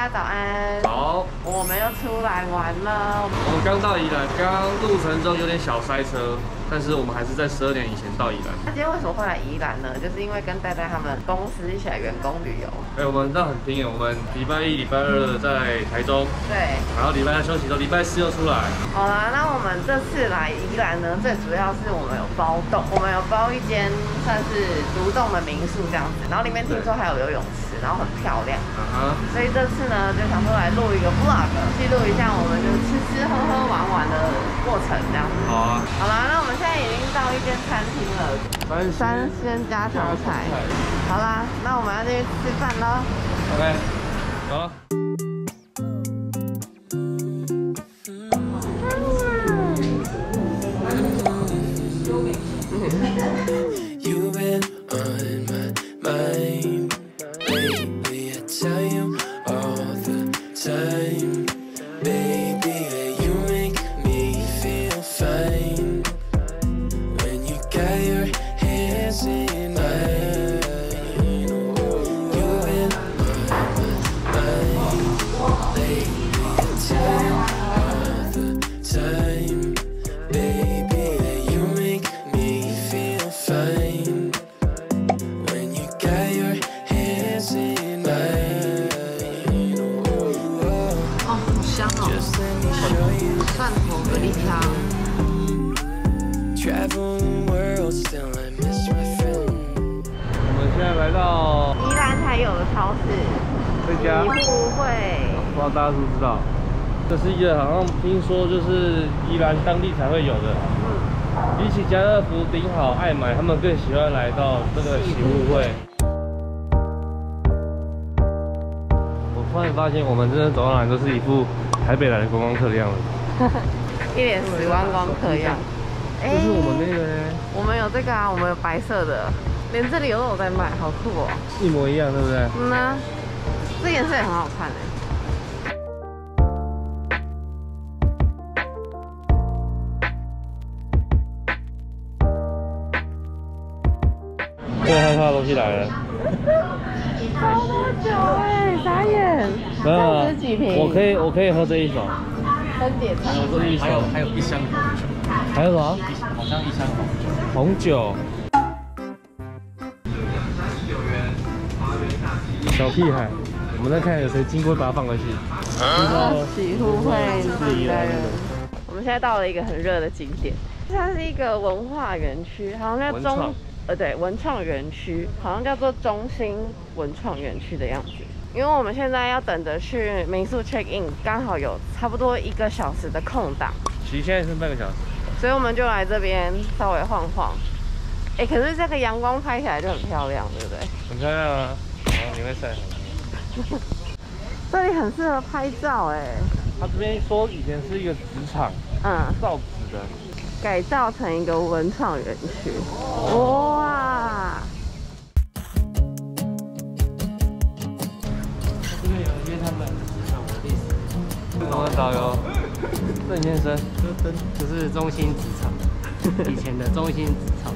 早安。 好， 我们又出来玩了。 我们刚到宜兰，刚路程中有点小塞车，但是我们还是在12点以前到宜兰。 那今天为什么会来宜兰呢？就是因为跟戴戴他们公司一起来员工旅游。 我们这样很拼耶！我们礼拜一、礼拜二在台中， 对， 然后礼拜三休息之后，礼拜四又出来。 好啦，那我们这次来宜兰呢，最主要是我们有包栋，我们有包一间算是独栋的民宿这样子，然后里面听说还有游泳池，然后很漂亮。所以这次呢，就想说来录一个 vlog， 记录一下我们就是吃喝喝玩玩的过程这样子。好啊。好啦，那我们现在已经到一间餐厅了，三鲜家常菜。好啦，那我们要进去吃饭喽。 OK， 好。 You've been on my mind lately. I tell you all the time, baby, you make me feel fine when you got your hands in mine. You've been on my mind lately. I tell you all the time, baby, you make me feel fine when you got your hands in mine. 哦，好香哦！蒜头蛤蜊汤。 Travel the world, still I miss my friend. 我们现在来到宜兰才有的超市， 这家， 喜互惠。 不知道大家知不知道？这是一个好像听说就是宜兰当地才会有的。比起家乐福、顶好、爱买，他们更喜欢来到这个喜互惠。我突然发现，我们真的走到哪都是一副台北来的观光客的样子， 一脸死观光客样。 这是我们那个呢， 我们有这个啊，我们有白色的，连这里都有在卖，好酷哦。 一模一样，对不对？ 嗯呐，这颜色也很好看哎。 最害怕的东西来了。 超多酒哎，傻眼。 没有啊， 几瓶？ 我可以喝这一手。 分解茶。 还有一箱红酒。还有什么？好像一箱红酒。小屁孩，我们在看有谁经过，把它放回去。 喜互惠来了。我们现在到了一个很热的景点，它是一个文化园区，好像叫文创园区，好像叫做中心文创园区的样子。因为我们现在要等着去民宿 check in， 刚好有差不多1个小时的空档。 其实现在剩半个小时， 所以我们就来这边稍微晃晃。哎，可是这个阳光拍起来就很漂亮，对不对？ 很漂亮啊！然后你会晒好。 这里很适合拍照哎。 他这边说以前是一个纸厂，造纸的， 改造成一个文创园区。哇！ 这边有约他们职场的历史。 我们导游郑先生， 就是中心职场，以前的中心职场。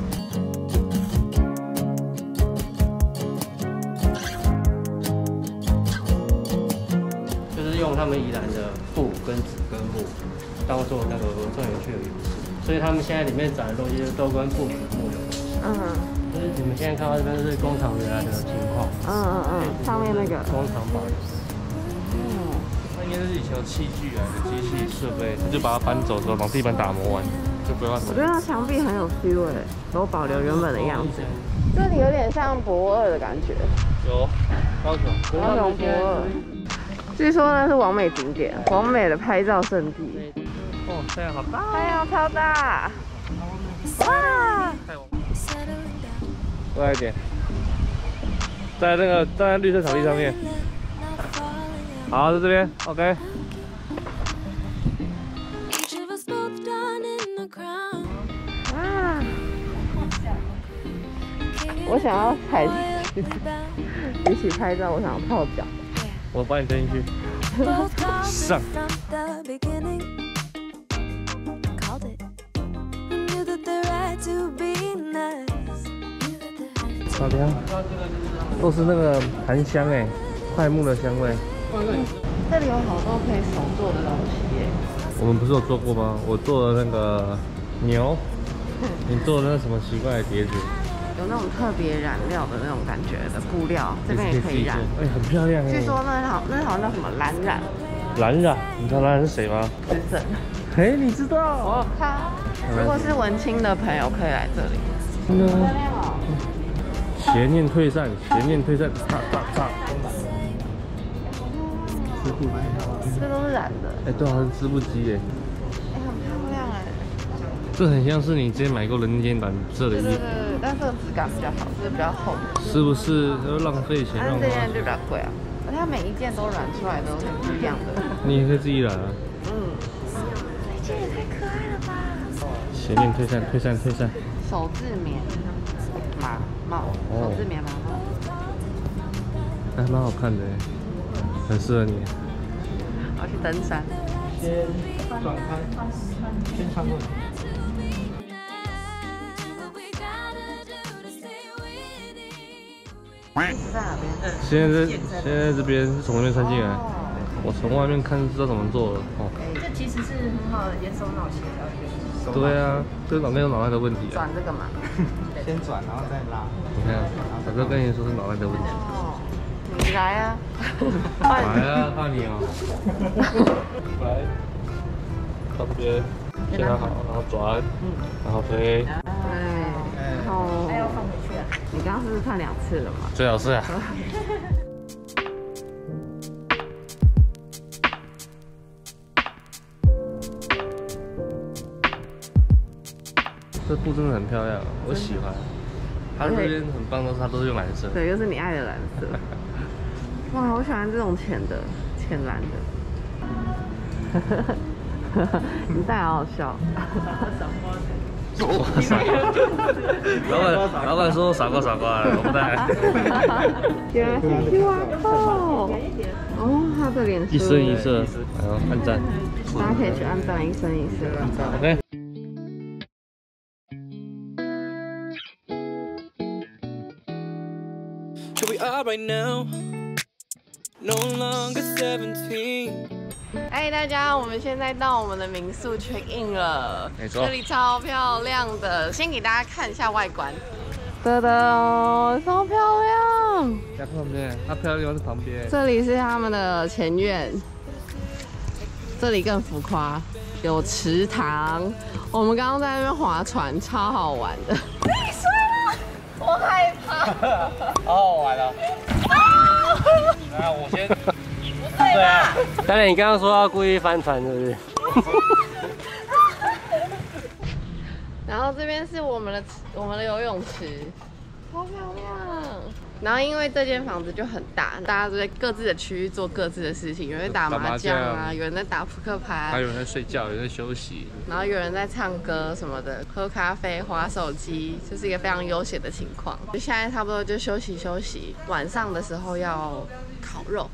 就是用他们宜兰的布跟纸跟木当做那个文创园区的元素，所以他们现在里面展的东西都跟布、纸、木有关系。就是你们现在看到这边是工厂原来的情况。 上面那个工厂保留。 那应该是以前有器具啊，有机器设备，他就把它搬走之后，把地板打磨完，就不要。 我觉得那墙壁很有 feel 哎，都保留原本的样子。这里有点像博二的感觉。 有，高雄博二。据说那是完美景点，完美的拍照圣地。 哦，太阳好大！ 太阳超大！哇！ 过来一点，在那个站在绿色草地上面。好，在这边 ，OK。啊！我想要踩进去，比起拍照，我想要泡脚。 我把你扔进去。上。好香，都是那个檀香哎，檜木的香味。 这里有好多可以手做的东西耶。 我们不是有做过吗？我做了那个牛，你做的那什么奇怪的碟子？ 有那种特别染料的那种感觉的布料，这边也可以染。 哎，很漂亮哎。 据说那好像叫什么蓝染。 蓝染，你知道蓝染是谁吗？ 食神。 哎，你知道？ 我看。如果是文青的朋友可以来这里。 真的。邪念退散，邪念退散，擦擦擦。 这都是染的。 哎，对啊，是织布机耶。 哎，很漂亮哎。 这很像是你之前买过的那件蓝色的衣服。 对，但这个质感比较好，就是比较厚。 是不是要浪费钱？ 但是这件就比较贵啊，而且它每一件都染出来都是不一样的。 你也可以自己染啊。 这件也太可爱了吧！ 邪念退散，退散，退散。 手制棉麻帽，手制棉麻帽， 还蛮好看的，很适合你。 我要去登山。 先转开，先穿过去。 在哪边？ 现在这边是从那边穿进来，我从外面看知道怎么做了。哦， 这其实是很好的眼手脑协调一个。 对啊，这脑袋的问题啊。 转这个嘛。 先转，然后再拉。 你看，我就跟你说是脑袋的问题。 哦，你来啊！ 来啊，看你哦。来，到这边，先拿好，然后转，然后推。 然后还要放回去啊？你刚刚是不是看2次了嘛？ 最好是啊。这布真的很漂亮，我喜欢。它这边很棒的是，它都是用蓝色。 对，又是你爱的蓝色。哇，我喜欢这种浅蓝的。你戴好好笑。老板说傻瓜，我不戴。原来是 QR code。哦，他的脸书。一生一世，然后按赞。大家可以去按赞，一生一世。 OK。 Here we are right now, no longer 17. 嗨，大家，我们现在到我们的民宿 check in 了， 没错， 这里超漂亮的，先给大家看一下外观。噔噔，超漂亮！ 在旁边，它漂亮地方是旁边。 这里是他们的前院，这里更浮夸，有池塘。我们刚刚在那边划船，超好玩的。你摔了，我害怕。 好好玩哦！来，我先。 对啊，当然你刚刚说要故意翻船，是不是？ 然后这边是我们的游泳池，超漂亮。然后因为这间房子就很大，大家都在各自的区域做各自的事情，有人在打麻将啊，有人在打扑克牌， 还有人在睡觉，有人在休息， 然后有人在唱歌什么的，喝咖啡、滑手机，就是一个非常悠闲的情况。就现在差不多就休息，晚上的时候要烤肉。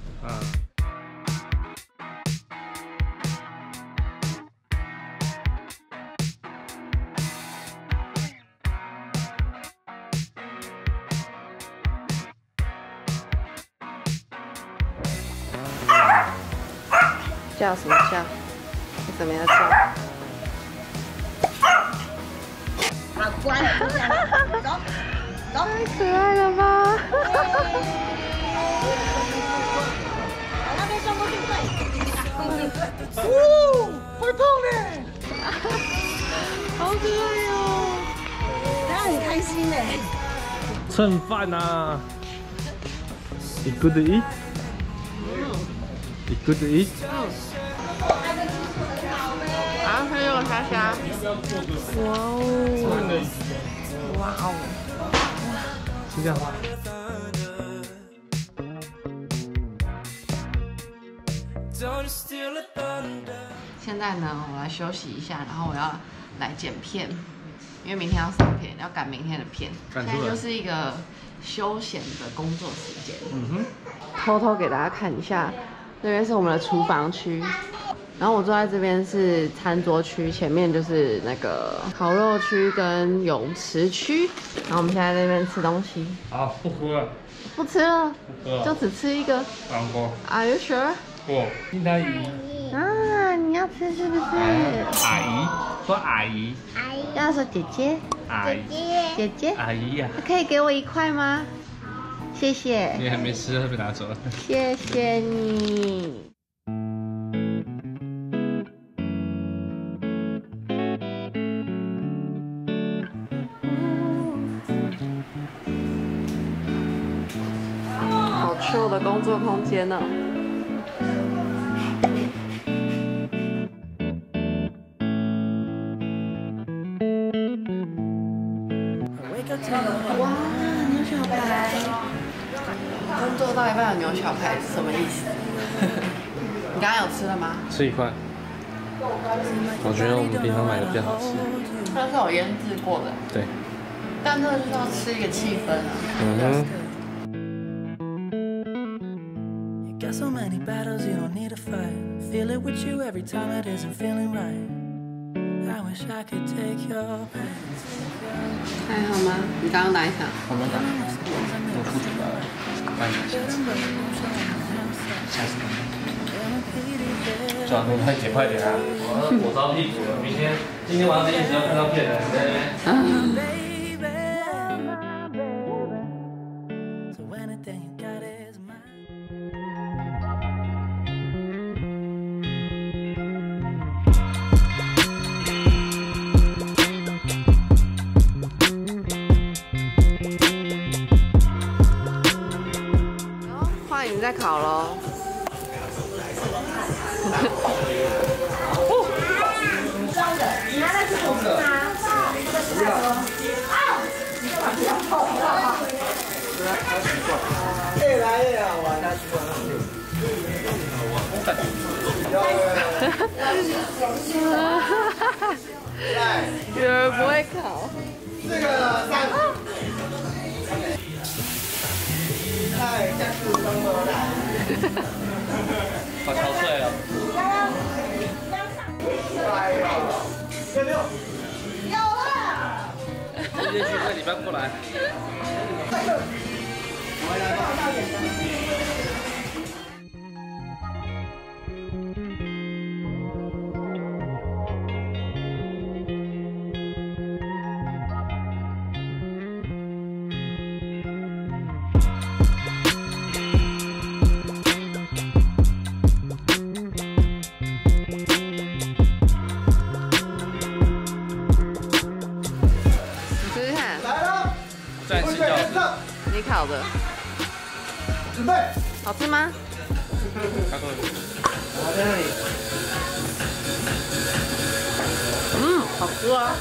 叫什么叫？你怎么样叫？ 好乖，走， 太可爱了吧！ 往那边送过去，对。 会痛呢。 好可爱哦！ 他很开心哎。 蹭饭啊！一个的一。Good to eat。 然后它有虾虾。哇哦！哇哦！ 是这样。 现在呢，我来休息一下，然后我要来剪片，因为明天要上片，要赶明天的片。现在就是一个休闲的工作时间。偷偷给大家看一下。这边是我们的厨房区，然后我坐在这边是餐桌区，前面就是那个烤肉区跟泳池区。然后我们现在在这边吃东西。 好，不喝了。 不吃了，就只吃一个。Are you sure？ 不，听他姨。 啊，你要吃是不是？ 阿姨，说阿姨。 阿姨。 要说姐姐。 阿姨。 姐姐。 阿姨呀。 可以给我1块吗？谢谢。 你还没吃，会被拿走了。 谢谢你。好 chill 的工作空间呢。哇，牛小排！工作到一半有牛小排是什么意思？你刚刚有吃了吗？ 吃1块。我觉得我们平常买的比较好吃。 它是有腌制过的。 对。 但这个就是要吃一个气氛啊。 Got so many battles you don't need to fight. Feel it with you every time it isn't feeling right. I wish I could take your hand. 还好吗？你刚刚打一场？ 我没打，我出去了，慢点下次。下次。抓住快点快点啊！我着屁股了，今天晚上一直要看到骗人的。 你在烤喽？ 你还在吃火锅吗？ 越来越好玩，他喜欢。 有人不会烤。 这个上。太像是中国人。 好憔悴哦。 哎呀，有没有？ 有了。 直接去这里搬过来。 你烤的， 准备， 好吃吗？ 好在那里。 好吃啊！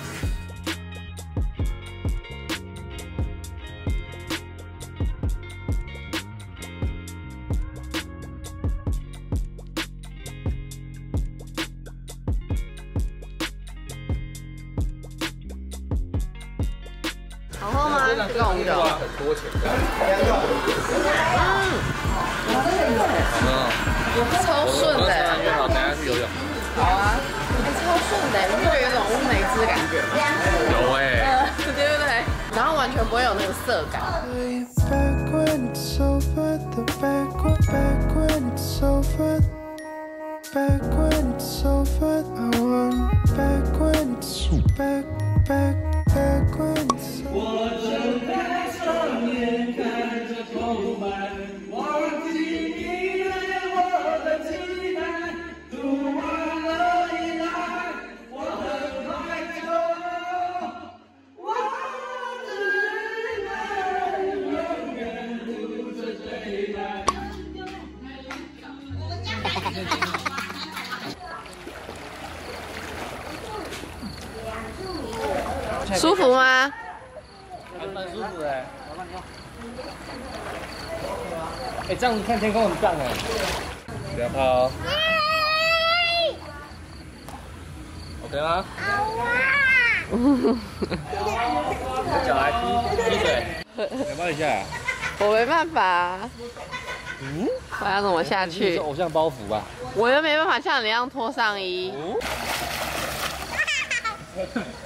好喝吗？这个红酒。 很多钱。 超顺的。 约好，等下去游泳。 好啊，超顺的，你不觉得有种乌梅汁的感觉吗？ 有哎。 对不对？然后完全不会有那个涩感。 Back when it's over, the back when it's over, back when it's over, I want back when it's back when it's over. 我睁开双眼看着空白，忘记你对我的期待，读完了以来，我很快就忘记了，永远不曾追来。 舒服吗？ 蛮舒服的。哎，这样子看天空很棒哎。不要怕哦。OK 吗？你的脚来踢水，要抱一下。 我没办法。我要怎么下去？ 是偶像包袱吧？ 我又没办法像你一样脱上衣。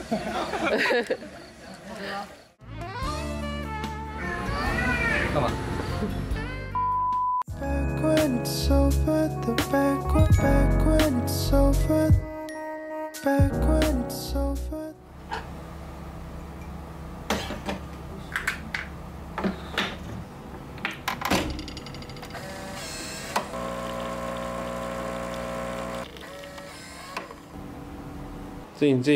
干嘛？ back when it's over. 进，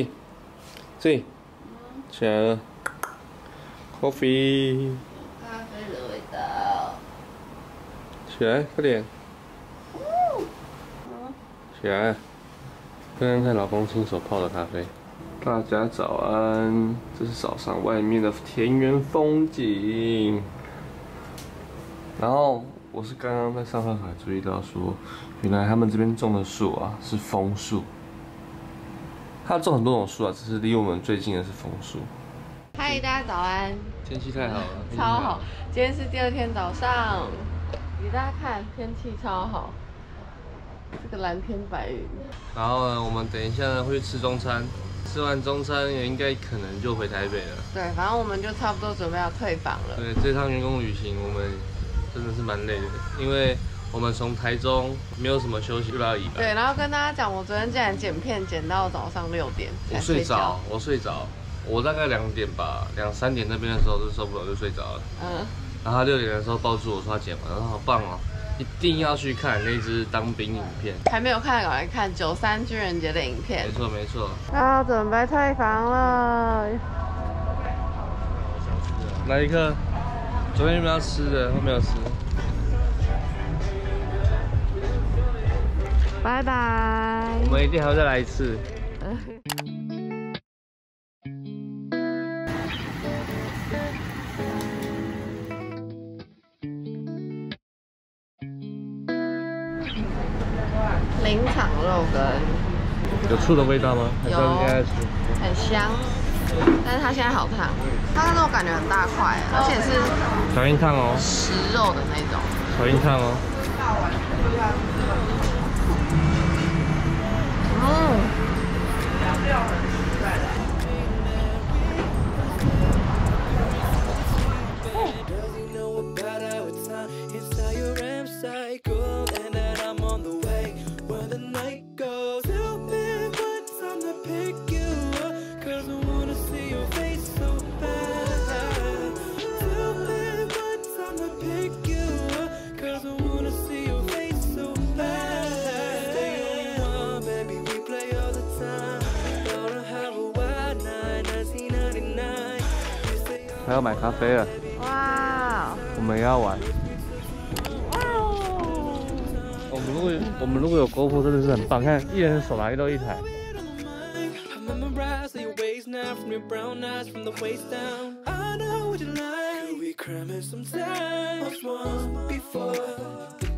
起来了 ，coffee， 咖啡的味道。 起来，快点，起来，看看老公亲手泡的咖啡。大家早安，这是早上外面的田园风景。然后我是刚刚在上课才注意到说，原来他们这边种的树啊是枫树。 他种很多种树啊，只是离我们最近的是枫树。 嗨，大家早安！ 天气太好了， 超好。今天是第2天早上，给大家看天气超好，这个蓝天白云。 然后呢，我们等一下呢会去吃中餐，吃完中餐也应该可能就回台北了。 对，反正我们就差不多准备要退房了。 对，这趟员工旅行我们真的是蛮累的，因为。 我们从台中没有什么休息，就来到宜兰。对， 然后跟大家讲，我昨天竟然剪片剪到早上6点。我睡着，我大概2点吧，2、3点那边的时候就受不了，就睡着了。然后他6点的时候抱住我说他剪完，然后好棒哦，一定要去看那支当兵影片。还没有看，赶快看93军人节的影片。没错。要准备退房了。哪一刻？昨天有没有要吃的？都没有吃。 拜拜！ 我们一定还会再来一次。 林场肉羹， 有醋的味道吗？ 有，很香。但是它现在好烫，它的肉感觉很大块，而且是小硬烫哦， 食肉的那种。 小硬烫哦。 还要买咖啡了，哇！我们也要玩。哇哦！我们如果有 GoPro 真的是很棒，看一人手拿一台。 Cramming some time once before.